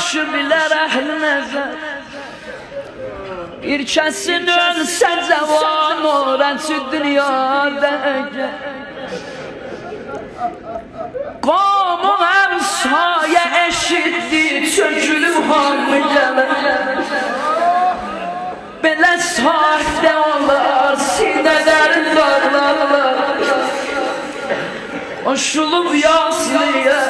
yaxşı bilər əhl nəzər. Bir kəsin ölsə cavan öğrenci dünyada əgər. Qavmun əmsayə eşitdi çökülüb hamı gələr. Belə saatdə olar sinələrin dağlarlar. Oşulub yaslıya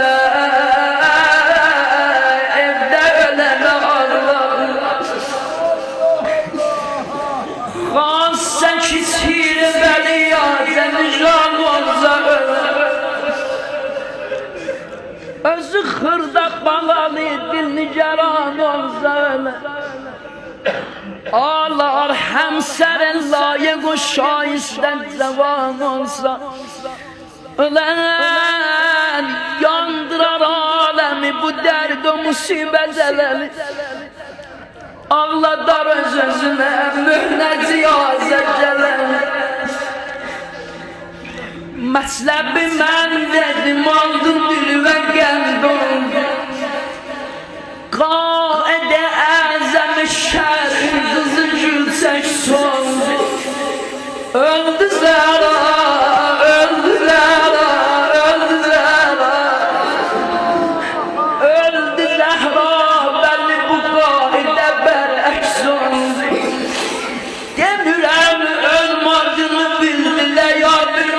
evdə ölənə ağlar. Xansə kiçir bəli yazən can olsa ölər. Özü xırdaq balalı dilini gəran olsa ölər. Ağlar həmsərin layiq o şaistən cavan olsa. Ölen yandırar alemi bu derd o musibet elemi. Ağladar öz-özüne mühnet ziyazet geleni. Məsləbi mən dedim aldım dil ve gənd oldu. Qaide əzəm-i şərin kızı gülçək soldu. Öldü zara, öldü zara, öldü zara. Öldü zəhra, belli bu qaide bərəks oldu. Demirəm ölmadığını bildilər ya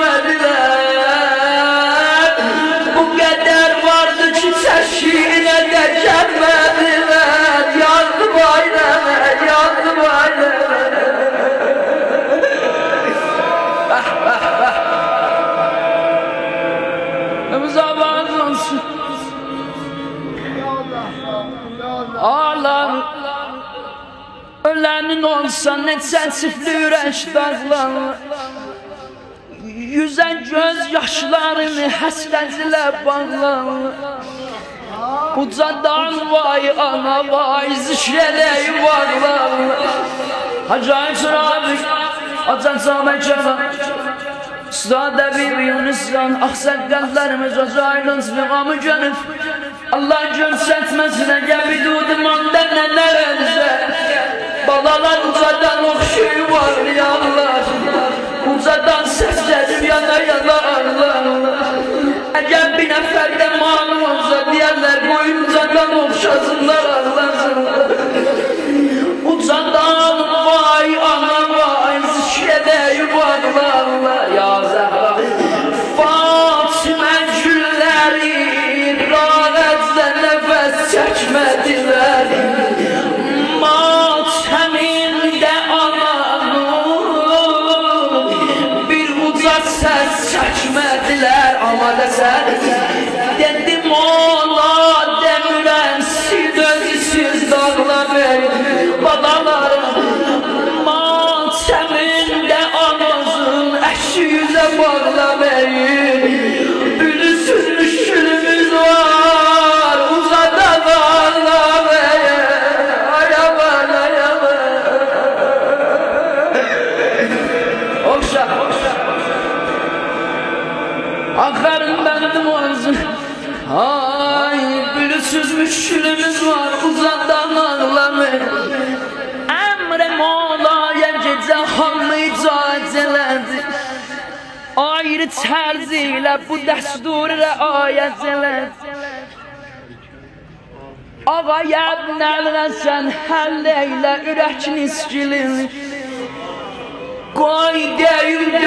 bilmədilər. Bu qədər vardı ki çəşkinə də gəlmədilər. Yandım ailəmə, yandım ailəmə. Müzabağız olsun. Ağlar ölenin olsa neçə çiftli ürək dağlanır. Yüzən göz yaşlarını həsrətilə bağlanır. Ucadan vay ana vay zişrələyi varlanır. Hacı Ayçın abi, Hacı Çaməkəvan, Üstad Əbib Yunuslan, Ağsaqqallarımız o zaylınız müqamı gönüb. Allah görsətməsinə gəbidud imandan nələr əlzə. Balalar ucadan oxşuyu var ya Allah. Ucadan səs gəlib yana yana Allah. Əgər bir nəfərdə malım olsa deyərlər boyuncadan oxşasınlar Allah'sınlar. Ucadan vay ana vay zişrədəyi varlarlar ya Zəhra. Fatimə gülləri rağəzlə nəfəs çəkmədilər. Matəmində ananın bir uca səs çəkmədilər. Amadə sən dedim ona demirəm sil özüsüz dağla verin balalarım. Matəmində anasın əşi yüzə bağla verin. Ülüsüz müşkülümüz var uzada bağla verin. Ayaman ayaman Oxşa Akarın bendim olsun. Ay ülüsüz müşkülümüz var uzadan ağla verin. Əmr-i Mevla'ya gecə hamı icazə elədi. Ayrı tərz ilə bu dəstur rəayət elədi. Ağaya nələrsən həll eylə ürək niskilini. Qoy deyim